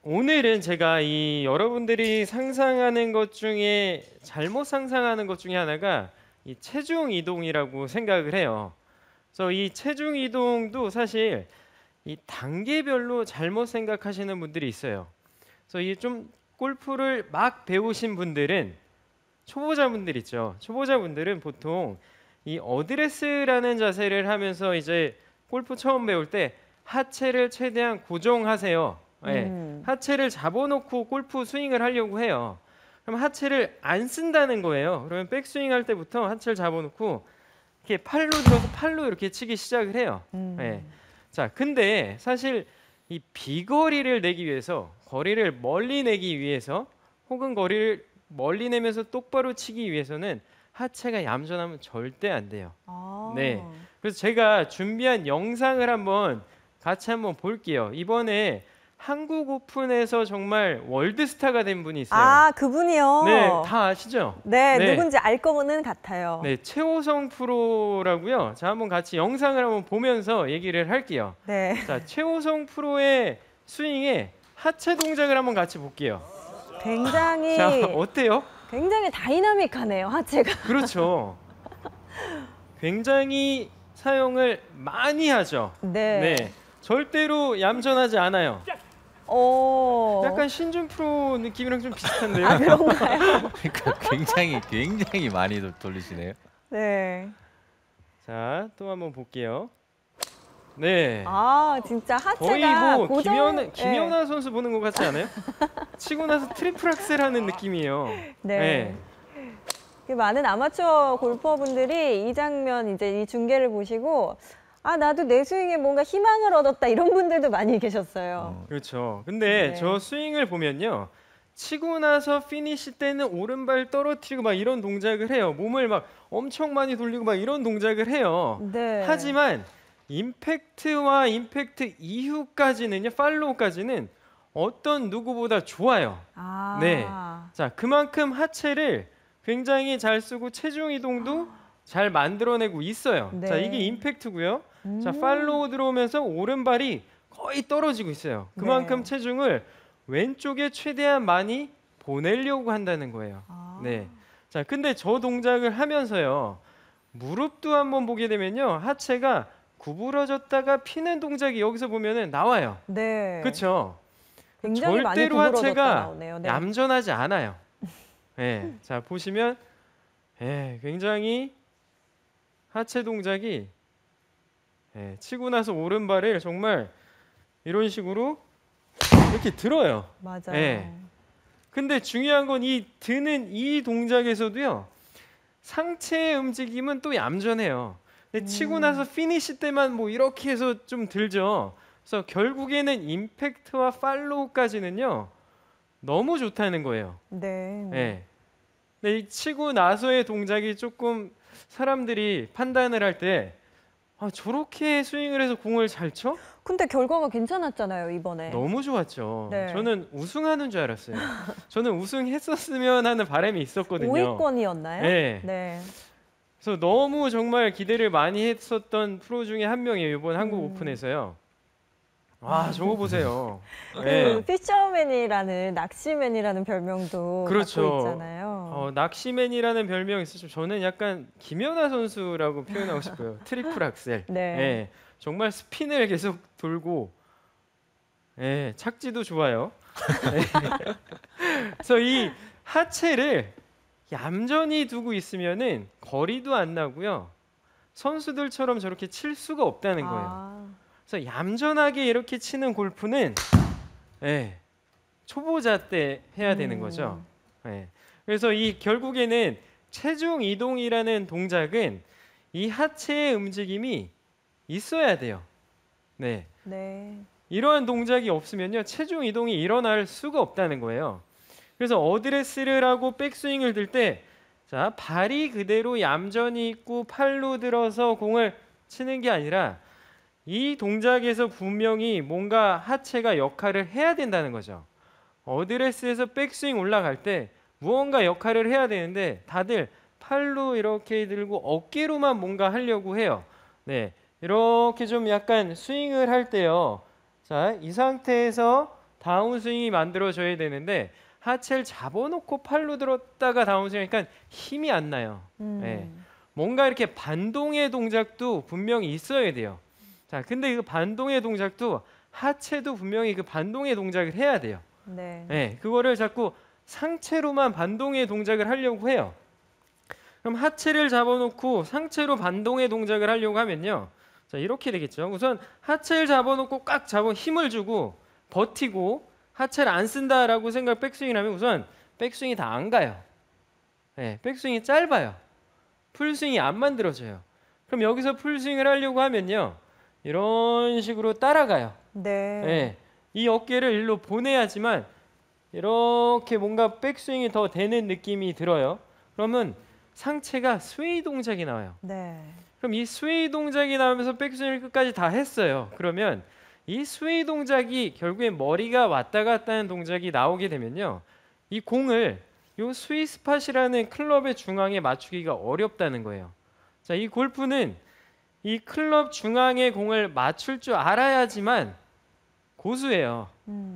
오늘은 제가 이 여러분들이 상상하는 것 중에 잘못 상상하는 것 중에 하나가 이 체중 이동이라고 생각을 해요. 그래서 이 체중 이동도 사실 이 단계별로 잘못 생각하시는 분들이 있어요. 그래서 이 좀 골프를 막 배우신 분들은 초보자분들 있죠. 초보자분들은 보통 이 어드레스라는 자세를 하면서 이제 골프 처음 배울 때 하체를 최대한 고정하세요. 예, 하체를 잡아놓고 골프 스윙을 하려고 해요. 그럼 하체를 안 쓴다는 거예요. 그러면 백스윙 할 때부터 하체를 잡아놓고 이렇게 팔로 들어서 팔로 이렇게 치기 시작을 해요. 예. 자, 근데 사실 이 비거리를 내기 위해서 거리를 멀리 내기 위해서 혹은 거리를 멀리 내면서 똑바로 치기 위해서는 하체가 얌전하면 절대 안 돼요. 네. 그래서 제가 준비한 영상을 같이 한번 볼게요. 이번에 한국 오픈에서 정말 월드스타가 된 분이 있어요. 아, 그분이요? 네, 다 아시죠? 네, 누군지 알 거는 같아요. 네, 최호성 프로라고요. 자, 한번 같이 영상을 한번 보면서 얘기를 할게요. 네. 자, 최호성 프로의 스윙에 하체 동작을 한번 같이 볼게요. 굉장히 자, 어때요? 굉장히 다이나믹하네요, 하체가. 그렇죠. 굉장히 사용을 많이 하죠. 네. 절대로 얌전하지 않아요. 오. 약간 신준 프로 느낌이랑 좀 비슷한데요. 아, 그런가요? 그러니까 굉장히 많이 돌리시네요. 네. 자, 또 한번 볼게요. 네. 아, 진짜 하체가 거의 뭐 고정. 김연아 선수 보는 것 같지 않아요? 치고 나서 트리플 악셀 하는 느낌이에요. 네. 그 많은 아마추어 골퍼분들이 이 장면 이제 이 중계를 보시고 아, 나도 내 스윙에 뭔가 희망을 얻었다 이런 분들도 많이 계셨어요. 그렇죠. 근데 네. 저 스윙을 보면요. 치고 나서 피니시 때는 오른발 떨어뜨리고 막 이런 동작을 해요. 몸을 막 엄청 많이 돌리고 막 이런 동작을 해요. 네. 하지만 임팩트와 임팩트 이후까지는요. 팔로우까지는 어떤 누구보다 좋아요. 아. 네. 자, 그만큼 하체를 굉장히 잘 쓰고 체중 이동도 잘 만들어내고 있어요. 네. 자, 이게 임팩트고요. 자, 팔로우 들어오면서 오른발이 거의 떨어지고 있어요. 그만큼 네. 체중을 왼쪽에 최대한 많이 보내려고 한다는 거예요. 네. 자, 근데 저 동작을 하면서요. 무릎도 한번 보게 되면요. 하체가 구부러졌다가 피는 동작이 여기서 보면은 나와요. 네. 그렇죠? 굉장히 많이 절대로 구부러졌다 하체가 나오네요. 네. 얌전하지 않아요. 네. 자, 보시면 굉장히 하체 동작이 치고 나서 오른발을 정말 이런 식으로 이렇게 들어요. 맞아요. 근데 중요한 건 이 드는 이 동작에서도요. 상체의 움직임은 또 얌전해요. 근데 치고 나서 피니시 때만 뭐 이렇게 해서 좀 들죠. 그래서 결국에는 임팩트와 팔로우까지는요. 너무 좋다는 거예요. 네. 근데 이 치고 나서의 동작이 조금 사람들이 판단을 할 때 저렇게 스윙을 해서 공을 잘 쳐? 근데 결과가 괜찮았잖아요, 이번에. 너무 좋았죠. 네. 저는 우승하는 줄 알았어요. 저는 우승했었으면 하는 바람이 있었거든요. 5위권이었나요? 네. 그래서 너무 정말 기대를 많이 했었던 프로 중에 한 명이에요. 이번 한국 오픈에서요. 와, 저거 보세요. 그 피셔맨이라는 낚시맨이라는 별명도 그렇죠. 갖고 있잖아요. 낚시맨이라는 별명이 있었죠. 저는 약간 김연아 선수라고 표현하고 싶어요. 트리플 악셀. 네. 정말 스핀을 계속 돌고 착지도 좋아요. 그래서 이 하체를 얌전히 두고 있으면은 거리도 안 나고요. 선수들처럼 저렇게 칠 수가 없다는 거예요. 그래서 얌전하게 이렇게 치는 골프는 초보자 때 해야 되는 거죠. 그래서 이 결국에는 체중 이동이라는 동작은 이 하체의 움직임이 있어야 돼요. 네. 이러한 동작이 없으면요. 체중 이동이 일어날 수가 없다는 거예요. 그래서 어드레스를 하고 백스윙을 들 때 자, 발이 그대로 얌전히 있고 팔로 들어서 공을 치는 게 아니라 이 동작에서 분명히 뭔가 하체가 역할을 해야 된다는 거죠. 어드레스에서 백스윙 올라갈 때 무언가 역할을 해야 되는데 다들 팔로 이렇게 들고 어깨로만 뭔가 하려고 해요. 이렇게 좀 약간 스윙을 할 때요. 자, 이 상태에서 다운스윙이 만들어져야 되는데 하체를 잡아놓고 팔로 들었다가 다운스윙하니까 힘이 안 나요. 예. 뭔가 이렇게 반동의 동작도 분명히 있어야 돼요. 자, 근데 그 반동의 동작도 하체도 분명히 그 반동의 동작을 해야 돼요. 네. 예, 그거를 자꾸 상체로만 반동의 동작을 하려고 해요. 그럼 하체를 잡아놓고 상체로 반동의 동작을 하려고 하면요. 자, 이렇게 되겠죠. 우선 하체를 잡아놓고 꽉 잡아 힘을 주고 버티고 하체를 안 쓴다라고 생각 백스윙을 하면 우선 백스윙이 다 안 가요. 예, 백스윙이 짧아요. 풀스윙이 안 만들어져요. 그럼 여기서 풀스윙을 하려고 하면요. 이런 식으로 따라가요. 네. 예, 이 어깨를 일로 보내야지만 이렇게 뭔가 백스윙이 더 되는 느낌이 들어요. 그러면 상체가 스웨이 동작이 나와요. 네. 그럼 이 스웨이 동작이 나오면서 백스윙을 끝까지 다 했어요. 그러면 이 스웨이 동작이 결국엔 머리가 왔다 갔다 하는 동작이 나오게 되면요. 이 공을 요 스윗 스팟이라는 클럽의 중앙에 맞추기가 어렵다는 거예요. 자, 이 골프는 이 클럽 중앙에 공을 맞출 줄 알아야지만 고수예요.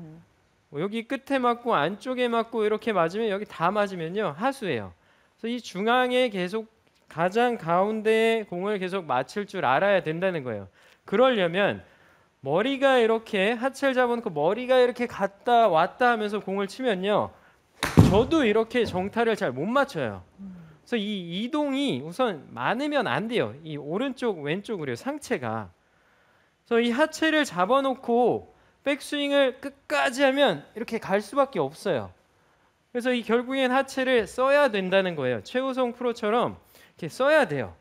뭐 여기 끝에 맞고 안쪽에 맞고 이렇게 맞으면 여기 다 맞으면요 하수예요. 그래서 이 중앙에 계속 가장 가운데에 공을 계속 맞출 줄 알아야 된다는 거예요. 그러려면 머리가 이렇게 하체를 잡아놓고 머리가 이렇게 갔다 왔다 하면서 공을 치면요 저도 이렇게 정타를 잘 못 맞춰요. 그래서 이 이동이 우선 많으면 안 돼요. 이 오른쪽 왼쪽으로요 상체가. 그래서 이 하체를 잡아놓고 백스윙을 끝까지 하면 이렇게 갈 수밖에 없어요. 그래서 이 결국엔 하체를 써야 된다는 거예요. 최우성 프로처럼 이렇게 써야 돼요.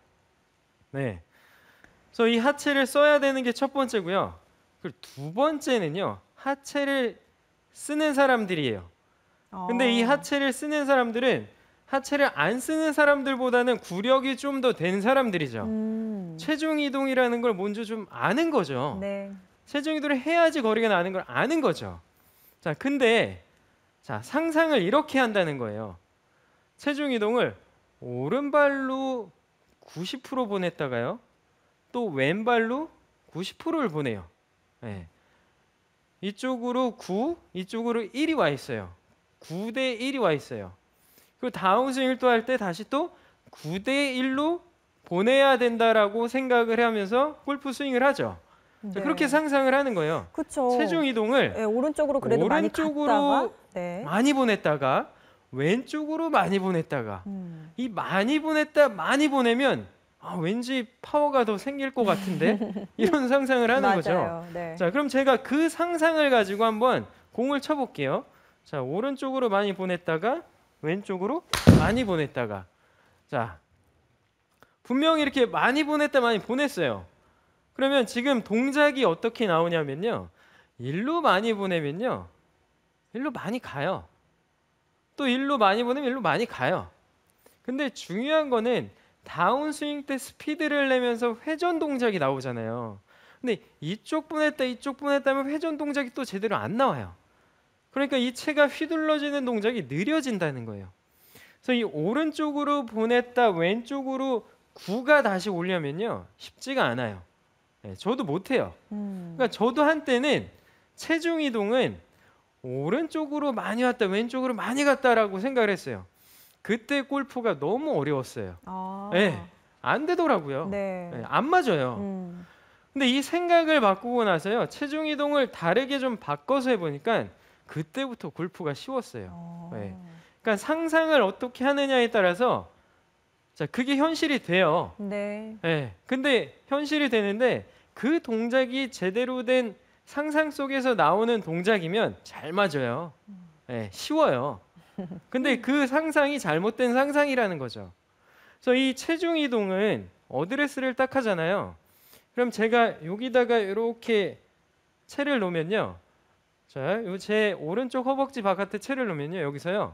네. 그래서 이 하체를 써야 되는 게 첫 번째고요. 그리고 두 번째는요. 하체를 쓰는 사람들이에요. 근데 이 하체를 쓰는 사람들은 하체를 안 쓰는 사람들보다는 구력이 좀 더 된 사람들이죠. 체중 이동이라는 걸 먼저 좀 아는 거죠. 네. 체중 이동을 해야지 거리가 나는 걸 아는 거죠. 자, 근데 자, 상상을 이렇게 한다는 거예요. 체중 이동을 오른발로 90% 보냈다가요. 또 왼발로 90%를 보내요. 네. 이쪽으로 9, 이쪽으로 1이 와 있어요. 9대 1이 와 있어요. 그리고 다운스윙을 또 할 때 다시 또 9대 1로 보내야 된다라고 생각을 하면서 골프 스윙을 하죠. 네. 그렇게 상상을 하는 거예요. 그렇죠. 체중 이동을 네, 오른쪽으로 그래도 오른쪽으로 많이 갔다가 네. 많이 보냈다가 왼쪽으로 많이 보냈다가 이 많이 보냈다 많이 보내면 왠지 파워가 더 생길 것 같은데 이런 상상을 하는 거죠. 맞아요. 네. 자, 그럼 제가 그 상상을 가지고 한번 공을 쳐볼게요. 자, 오른쪽으로 많이 보냈다가 왼쪽으로 많이 보냈다가 자, 분명히 이렇게 많이 보냈다 많이 보냈어요. 그러면 지금 동작이 어떻게 나오냐면요. 일로 많이 보내면요. 일로 많이 가요. 또 일로 많이 보내면 일로 많이 가요. 근데 중요한 거는 다운스윙 때 스피드를 내면서 회전 동작이 나오잖아요. 근데 이쪽 보냈다 이쪽 보냈다 하면 회전 동작이 또 제대로 안 나와요. 그러니까 이 채가 휘둘러지는 동작이 느려진다는 거예요. 그래서 이 오른쪽으로 보냈다 왼쪽으로 9가 다시 오려면요. 쉽지가 않아요. 네, 저도 못해요. 그러니까 저도 한때는 체중 이동은 오른쪽으로 많이 왔다 왼쪽으로 많이 갔다라고 생각을 했어요. 그때 골프가 너무 어려웠어요. 네, 안 되더라고요. 네. 네, 안 맞아요. 근데 이 생각을 바꾸고 나서요. 체중 이동을 다르게 좀 바꿔서 해보니까 그때부터 골프가 쉬웠어요. 네. 그러니까 상상을 어떻게 하느냐에 따라서 자, 그게 현실이 돼요. 네. 네. 근데 현실이 되는데 그 동작이 제대로 된 상상 속에서 나오는 동작이면 잘 맞아요. 네, 쉬워요. 근데 그 상상이 잘못된 상상이라는 거죠. 그래서 이 체중 이동은 어드레스를 딱 하잖아요. 그럼 제가 여기다가 이렇게 채를 놓으면요. 자, 제 오른쪽 허벅지 바깥에 채를 놓으면요. 여기서요.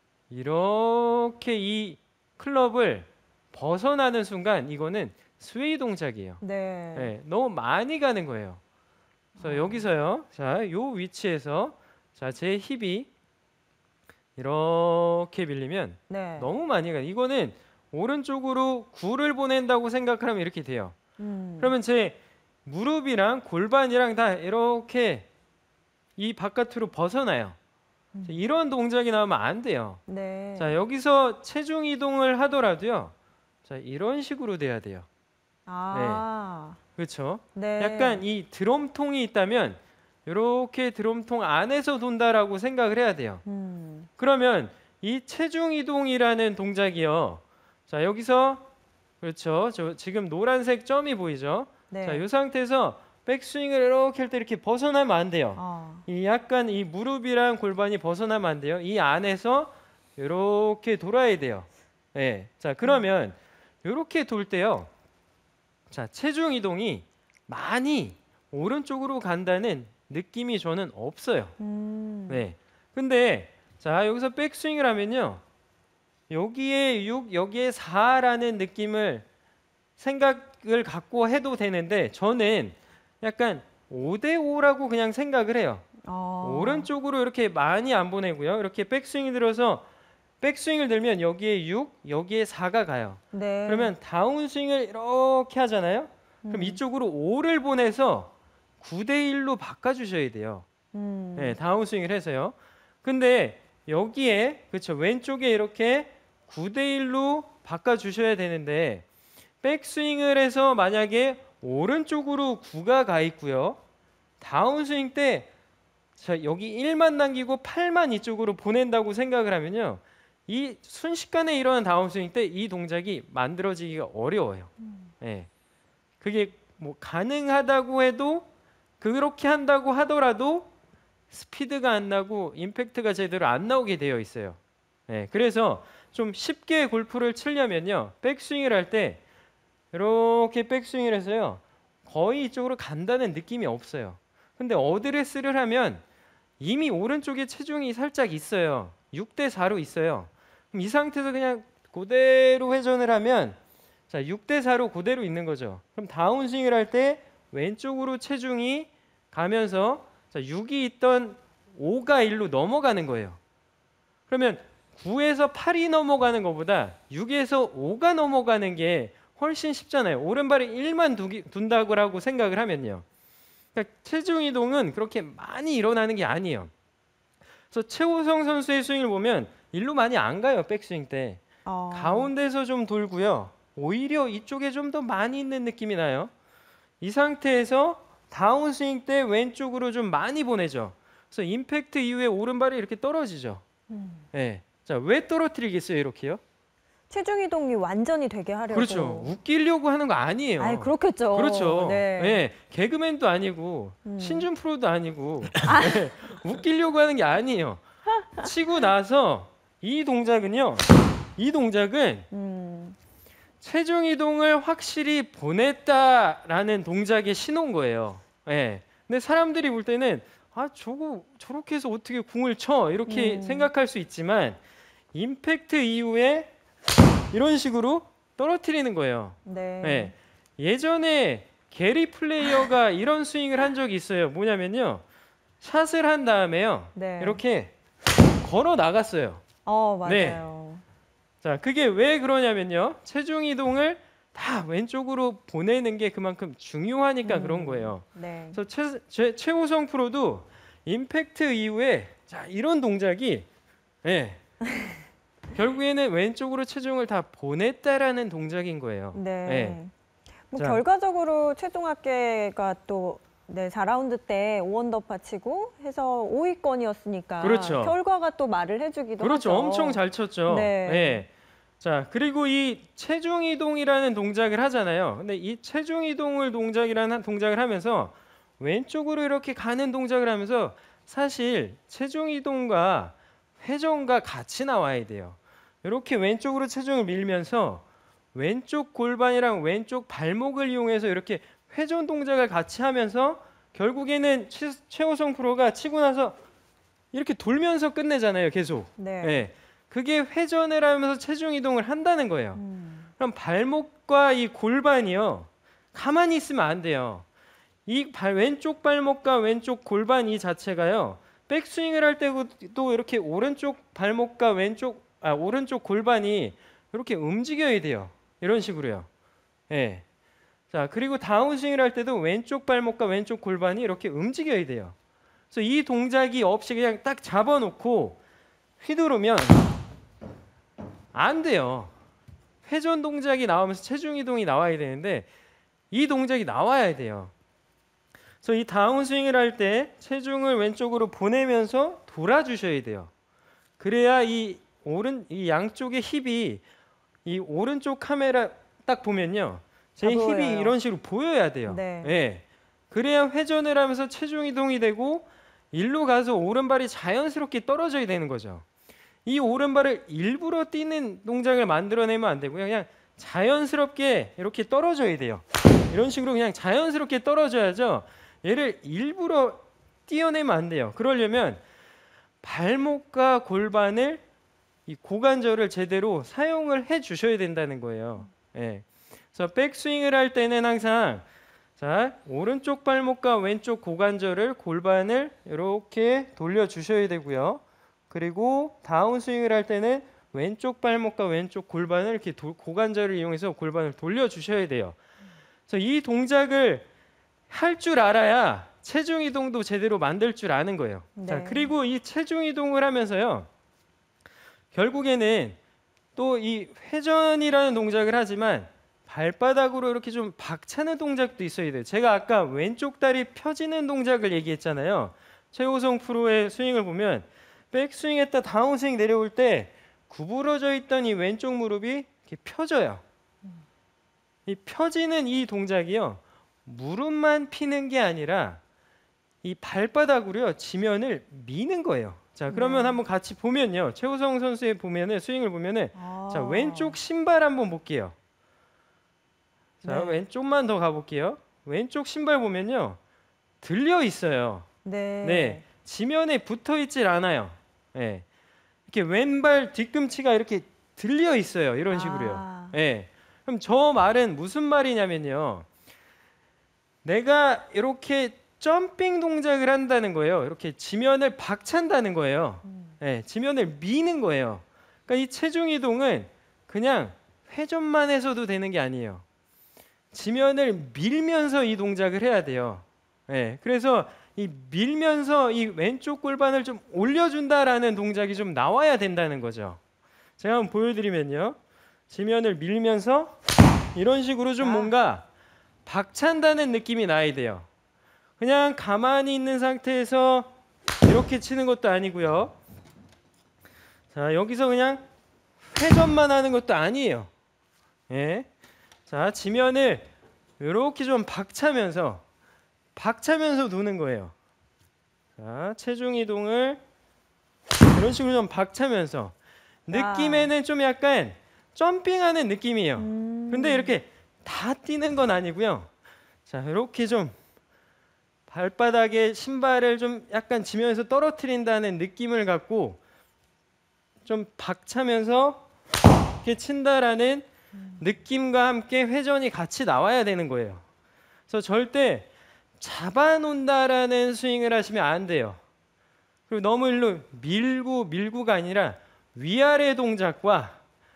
이렇게 이 클럽을 벗어나는 순간 이거는 스웨이 동작이에요. 네. 네, 너무 많이 가는 거예요. 그래서 여기서요. 자, 요 위치에서 자, 제 힙이 이렇게 밀리면 네. 너무 많이 가요. 이거는 오른쪽으로 9를 보낸다고 생각하면 이렇게 돼요. 그러면 제 무릎이랑 골반이랑 다 이렇게 이 바깥으로 벗어나요. 자, 이런 동작이 나오면 안 돼요. 네. 자, 여기서 체중 이동을 하더라도요. 자, 이런 식으로 돼야 돼요. 아. 그렇죠? 네. 약간 이 드럼통이 있다면 이렇게 드럼통 안에서 돈다라고 생각을 해야 돼요. 그러면 이 체중 이동이라는 동작이요. 자, 여기서 그렇죠. 저 지금 노란색 점이 보이죠? 네. 자, 이 상태에서 백스윙을 이렇게 할 때 이렇게 벗어나면 안 돼요. 이 약간 이 무릎이랑 골반이 벗어나면 안 돼요. 이 안에서 이렇게 돌아야 돼요. 예. 자, 그러면 이렇게 돌 때요. 자, 체중 이동이 많이 오른쪽으로 간다는 느낌이 저는 없어요. 네. 근데 자, 여기서 백스윙을 하면요. 여기에 6, 여기에 4라는 느낌을 생각을 갖고 해도 되는데 저는 약간 5대 5라고 그냥 생각을 해요. 오른쪽으로 이렇게 많이 안 보내고요. 이렇게 백스윙이 들어서 백스윙을 들면 여기에 6, 여기에 4가 가요. 네. 그러면 다운스윙을 이렇게 하잖아요. 그럼 이쪽으로 5를 보내서 9대 1로 바꿔주셔야 돼요. 네, 다운스윙을 해서요. 근데 여기에 그렇죠, 왼쪽에 이렇게 9대 1로 바꿔주셔야 되는데 백스윙을 해서 만약에 오른쪽으로 9가 가 있고요. 다운스윙 때 자, 여기 1만 남기고 8만 이쪽으로 보낸다고 생각을 하면요. 이 순식간에 일어나는 다운스윙 때 이 동작이 만들어지기가 어려워요. 네. 그게 뭐 가능하다고 해도 그렇게 한다고 하더라도 스피드가 안 나고 임팩트가 제대로 안 나오게 되어 있어요. 네. 그래서 좀 쉽게 골프를 치려면요. 백스윙을 할 때 이렇게 백스윙을 해서요. 거의 이쪽으로 간다는 느낌이 없어요. 근데 어드레스를 하면 이미 오른쪽에 체중이 살짝 있어요. 6대 4로 있어요. 그럼 이 상태에서 그냥 그대로 회전을 하면 자, 6대 4로 그대로 있는 거죠. 그럼 다운스윙을 할 때 왼쪽으로 체중이 가면서 자, 6이 있던 5가 1로 넘어가는 거예요. 그러면 9에서 8이 넘어가는 것보다 6에서 5가 넘어가는 게 훨씬 쉽잖아요. 오른발에 1만 둔다고 생각을 하면요. 그러니까 체중 이동은 그렇게 많이 일어나는 게 아니에요. 그래서 최호성 선수의 스윙을 보면 일로 많이 안 가요. 백스윙 때. 가운데서 좀 돌고요. 오히려 이쪽에 좀 더 많이 있는 느낌이 나요. 이 상태에서 다운스윙 때 왼쪽으로 좀 많이 보내죠. 그래서 임팩트 이후에 오른발이 이렇게 떨어지죠. 네. 자, 왜 떨어뜨리겠어요, 이렇게요? 체중 이동이 완전히 되게 하려고. 그렇죠. 웃기려고 하는 거 아니에요. 아이, 그렇겠죠. 그렇죠. 네. 네. 개그맨도 아니고 신준 프로도 아니고 네. 웃기려고 하는 게 아니에요. 치고 나서 이 동작은요. 이 동작은 체중 이동을 확실히 보냈다라는 동작의 신호인 거예요. 네. 근데 사람들이 볼 때는 아, 저거 저렇게 해서 어떻게 공을 쳐? 이렇게 생각할 수 있지만 임팩트 이후에 이런 식으로 떨어뜨리는 거예요. 네. 네. 예전에 게리 플레이어가 이런 스윙을 한 적이 있어요. 뭐냐면요. 샷을 한 다음에요. 네. 이렇게 걸어 나갔어요. 맞아요. 네. 자, 그게 왜 그러냐면요. 체중 이동을 다 왼쪽으로 보내는 게 그만큼 중요하니까 그런 거예요. 네. 그래서 최호성 프로도 임팩트 이후에 자, 이런 동작이 네. 결국에는 왼쪽으로 체중을 다 보냈다라는 동작인 거예요. 네. 네. 뭐 자. 결과적으로 최종 합계가 또 4라운드 때 5언더파 치고 해서 5위권이었으니까 그렇죠. 결과가 또 말을 해주기도 그렇죠. 하죠. 엄청 잘 쳤죠. 네. 네. 자, 그리고 이 체중 이동이라는 동작을 하잖아요. 근데 이 체중 이동을 동작을 하면서 왼쪽으로 이렇게 가는 동작을 하면서 사실 체중 이동과 회전과 같이 나와야 돼요. 이렇게 왼쪽으로 체중을 밀면서 왼쪽 골반이랑 왼쪽 발목을 이용해서 이렇게 회전 동작을 같이 하면서 결국에는 최호성 프로가 치고 나서 이렇게 돌면서 끝내잖아요. 계속. 네. 네. 그게 회전을 하면서 체중 이동을 한다는 거예요. 그럼 발목과 이 골반이요. 가만히 있으면 안 돼요. 이 왼쪽 발목과 왼쪽 골반 이 자체가요. 백스윙을 할 때도 이렇게 오른쪽 발목과 오른쪽 골반이 이렇게 움직여야 돼요. 이런 식으로요. 예. 자, 그리고 다운스윙을 할 때도 왼쪽 발목과 왼쪽 골반이 이렇게 움직여야 돼요. 그래서 이 동작이 없이 그냥 딱 잡아놓고 휘두르면 안 돼요. 회전 동작이 나오면서 체중 이동이 나와야 되는데 이 동작이 나와야 돼요. 그래서 이 다운스윙을 할 때 체중을 왼쪽으로 보내면서 돌아주셔야 돼요. 그래야 이 양쪽의 힙이 이 오른쪽 카메라 딱 보면요. 제 다 힙이 보여요. 이런 식으로 보여야 돼요. 네. 예. 그래야 회전을 하면서 체중 이동이 되고 일로 가서 오른발이 자연스럽게 떨어져야 되는 거죠. 이 오른발을 일부러 뛰는 동작을 만들어내면 안 되고요. 그냥 자연스럽게 이렇게 떨어져야 돼요. 이런 식으로 그냥 자연스럽게 떨어져야죠. 얘를 일부러 띄어내면 안 돼요. 그러려면 발목과 골반을 이 고관절을 제대로 사용을 해 주셔야 된다는 거예요. 예. 그래서 백스윙을 할 때는 항상 자, 오른쪽 발목과 왼쪽 고관절을 골반을 이렇게 돌려 주셔야 되고요. 그리고 다운스윙을 할 때는 왼쪽 발목과 왼쪽 골반을 이렇게 고관절을 이용해서 골반을 돌려 주셔야 돼요. 그래서 이 동작을 할 줄 알아야 체중 이동도 제대로 만들 줄 아는 거예요. 네. 자, 그리고 이 체중 이동을 하면서요. 결국에는 또 이 회전이라는 동작을 하지만 발바닥으로 이렇게 좀 박차는 동작도 있어야 돼요. 제가 아까 왼쪽 다리 펴지는 동작을 얘기했잖아요. 최호성 프로의 스윙을 보면 백스윙했다 다운스윙 내려올 때 구부러져 있던 이 왼쪽 무릎이 이렇게 펴져요. 이 펴지는 이 동작이요. 무릎만 피는 게 아니라 이 발바닥으로요. 지면을 미는 거예요. 자, 그러면 한번 같이 보면요. 최호성 선수의 보면은 스윙을 보면은 자, 왼쪽 신발 한번 볼게요. 자, 네. 왼쪽만 더 가볼게요. 왼쪽 신발 보면요. 들려 있어요. 네. 네. 지면에 붙어 있질 않아요. 네. 이렇게 왼발 뒤꿈치가 이렇게 들려 있어요. 이런 식으로요. 네. 그럼 저 말은 무슨 말이냐면요. 내가 이렇게 점핑 동작을 한다는 거예요. 이렇게 지면을 박찬다는 거예요. 네, 지면을 미는 거예요. 그러니까 이 체중 이동은 그냥 회전만 해서도 되는 게 아니에요. 지면을 밀면서 이 동작을 해야 돼요. 네, 그래서 이 밀면서 이 왼쪽 골반을 좀 올려준다라는 동작이 좀 나와야 된다는 거죠. 제가 한번 보여드리면요. 지면을 밀면서 이런 식으로 좀 뭔가 박찬다는 느낌이 나야 돼요. 그냥 가만히 있는 상태에서 이렇게 치는 것도 아니고요. 자, 여기서 그냥 회전만 하는 것도 아니에요. 예. 자, 지면을 이렇게 좀 박차면서 도는 거예요. 자, 체중 이동을 이런 식으로 좀 박차면서 느낌에는 좀 약간 점핑하는 느낌이에요. 근데 이렇게 다 뛰는 건 아니고요. 자, 이렇게 좀 발바닥에 신발을 좀 약간 지면에서 떨어뜨린다는 느낌을 갖고 좀 박차면서 이렇게 친다라는 느낌과 함께 회전이 같이 나와야 되는 거예요. 그래서 절대 잡아놓는다라는 스윙을 하시면 안 돼요. 그리고 너무 일로 밀고가 아니라 위아래 동작과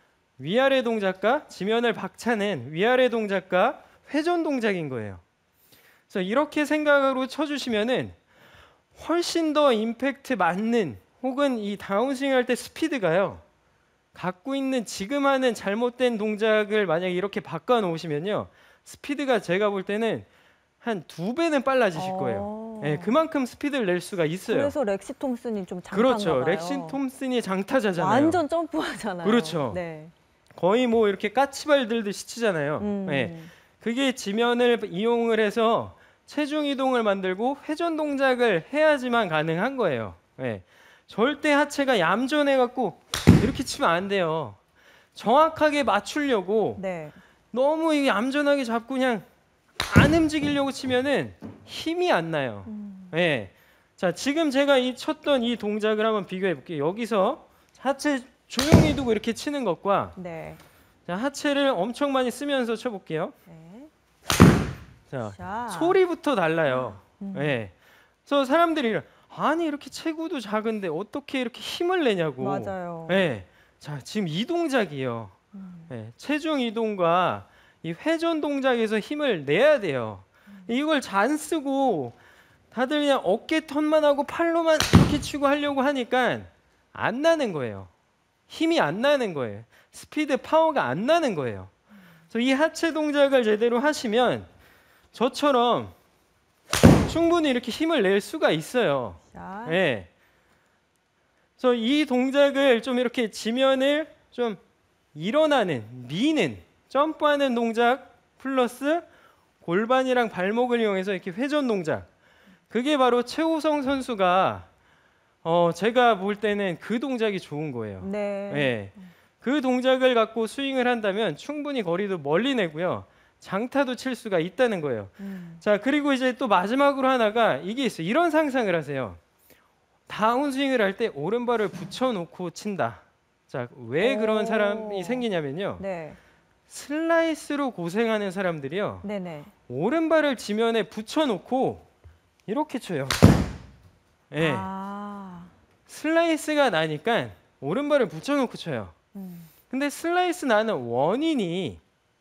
지면을 박차는 위아래 동작과 회전 동작인 거예요. 그래서 이렇게 생각으로 쳐주시면은 훨씬 더 임팩트 맞는 혹은 이 다운스윙 할 때 스피드가요. 갖고 있는 지금 하는 잘못된 동작을 만약에 이렇게 바꿔 놓으시면요. 스피드가 제가 볼 때는 한 2배는 빨라지실 거예요. 네, 그만큼 스피드를 낼 수가 있어요. 그래서 렉시 톰슨이 좀 장타인가 그렇죠. 봐요. 렉시 톰슨이 장타자잖아요. 완전 점프하잖아요. 그렇죠. 네. 거의 뭐 이렇게 까치발 들듯이 치잖아요. 네. 그게 지면을 이용을 해서 체중 이동을 만들고 회전 동작을 해야지만 가능한 거예요. 네. 절대 하체가 얌전해 갖고 이렇게 치면 안 돼요. 정확하게 맞추려고 네. 너무 이게 얌전하게 잡고 그냥 안 움직이려고 치면은 힘이 안 나요. 네. 자, 지금 제가 쳤던 이 동작을 한번 비교해 볼게요. 여기서 하체 조용히 두고 이렇게 치는 것과 네. 자, 하체를 엄청 많이 쓰면서 쳐볼게요. 네. 자, 자. 소리부터 달라요. 네. 그래서 사람들이 아니 이렇게 체구도 작은데 어떻게 이렇게 힘을 내냐고. 맞아요. 네. 자, 지금 이 동작이에요. 네. 체중 이동과 이 회전 동작에서 힘을 내야 돼요. 이걸 안 쓰고 다들 그냥 어깨 턴만 하고 팔로만 이렇게 치고 하려고 하니까 안 나는 거예요. 힘이 안 나는 거예요. 스피드, 파워가 안 나는 거예요. 그래서 이 하체 동작을 제대로 하시면 저처럼 충분히 이렇게 힘을 낼 수가 있어요. 자, 예. 그래서 이 동작을 좀 이렇게 지면을 좀 일어나는, 미는, 점프하는 동작 플러스 골반이랑 발목을 이용해서 이렇게 회전 동작. 그게 바로 최호성 선수가 제가 볼 때는 그 동작이 좋은 거예요. 네. 예. 그 동작을 갖고 스윙을 한다면 충분히 거리도 멀리 내고요. 장타도 칠 수가 있다는 거예요. 자, 그리고 이제 또 마지막으로 하나가 이게 있어요. 이런 상상을 하세요. 다운스윙을 할 때 오른발을 붙여놓고 친다. 자, 왜 그런 사람이 생기냐면요. 네. 슬라이스로 고생하는 사람들이요. 네네. 오른발을 지면에 붙여놓고 이렇게 쳐요. 예. 아. 슬라이스가 나니까 오른발을 붙여놓고 쳐요. 근데 슬라이스 나는 원인이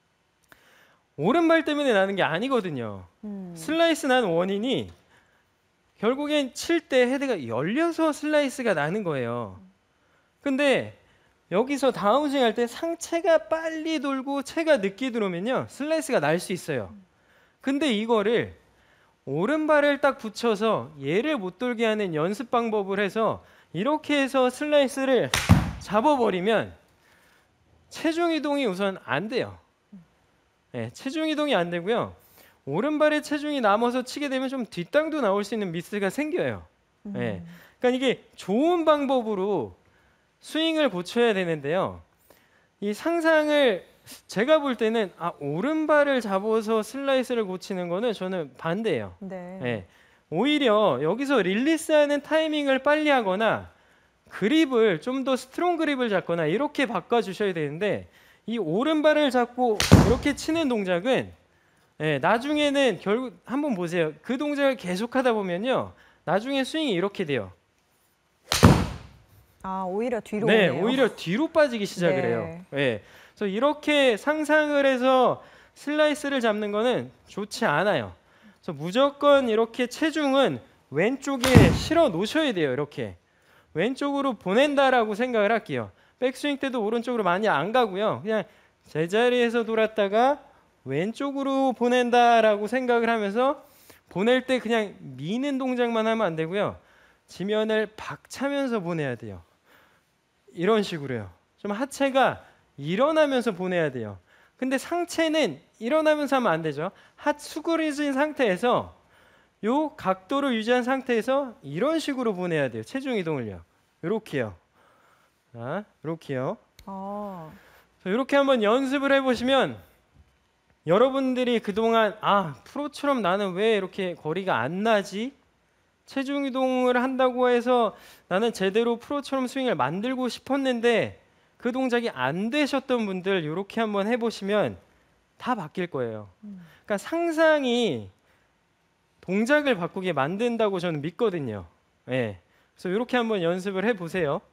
오른발 때문에 나는 게 아니거든요. 슬라이스 나는 원인이 결국엔 칠 때 헤드가 열려서 슬라이스가 나는 거예요. 근데 여기서 다운스윙 할 때 상체가 빨리 돌고 체가 늦게 들어오면요 슬라이스가 날 수 있어요. 근데 이거를 오른발을 딱 붙여서 얘를 못 돌게 하는 연습 방법을 해서 이렇게 해서 슬라이스를 잡아버리면 체중 이동이 우선 안 돼요. 네, 체중 이동이 안 되고요. 오른발에 체중이 남아서 치게 되면 좀 뒷땅도 나올 수 있는 미스가 생겨요. 네. 그러니까 이게 좋은 방법으로 스윙을 고쳐야 되는데요. 이 상상을 제가 볼 때는 오른발을 잡아서 슬라이스를 고치는 거는 저는 반대예요. 네. 네. 오히려 여기서 릴리스하는 타이밍을 빨리 하거나 그립을 좀 더 스트롱 그립을 잡거나 이렇게 바꿔주셔야 되는데 이 오른발을 잡고 이렇게 치는 동작은 나중에는 결국 한번 보세요. 그 동작을 계속하다 보면요. 나중에 스윙이 이렇게 돼요. 아, 오히려 뒤로 네, 오네요. 오히려 뒤로 빠지기 시작을 네. 해요. 네. 그래서 이렇게 상상을 해서 슬라이스를 잡는 거는 좋지 않아요. 그래서 무조건 이렇게 체중은 왼쪽에 실어 놓으셔야 돼요. 이렇게 왼쪽으로 보낸다라고 생각을 할게요. 백스윙 때도 오른쪽으로 많이 안 가고요. 그냥 제자리에서 돌았다가 왼쪽으로 보낸다라고 생각을 하면서 보낼 때 그냥 미는 동작만 하면 안 되고요. 지면을 박차면서 보내야 돼요. 이런 식으로요. 좀 하체가 일어나면서 보내야 돼요. 근데 상체는 일어나면서 하면 안 되죠. 수그러진 상태에서 요 각도를 유지한 상태에서 이런 식으로 보내야 돼요. 체중 이동을요. 이렇게요. 자, 이렇게요. 이렇게 한번 연습을 해보시면 여러분들이 그동안 프로처럼 나는 왜 이렇게 거리가 안 나지? 체중 이동을 한다고 해서 나는 제대로 프로처럼 스윙을 만들고 싶었는데 그 동작이 안 되셨던 분들 이렇게 한번 해보시면 다 바뀔 거예요. 그러니까 상상이 동작을 바꾸게 만든다고 저는 믿거든요. 네. 그래서 이렇게 한번 연습을 해보세요.